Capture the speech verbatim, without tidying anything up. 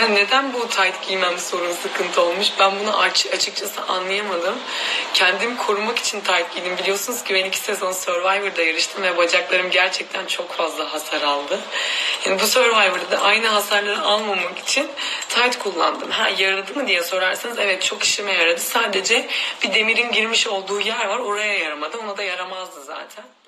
Ya neden bu tight giymem sorun sıkıntı olmuş? Ben bunu aç, açıkçası anlayamadım. Kendimi korumak için tight giydim. Biliyorsunuz ki ben iki sezon Survivor'da yarıştım ve bacaklarım gerçekten çok fazla hasar aldı. Yani bu Survivor'da aynı hasarları almamak için tight kullandım. Ha, yaradı mı diye sorarsanız evet, çok işime yaradı. Sadece bir demirin girmiş olduğu yer var, oraya yaramadı. Ona da yaramazdı zaten.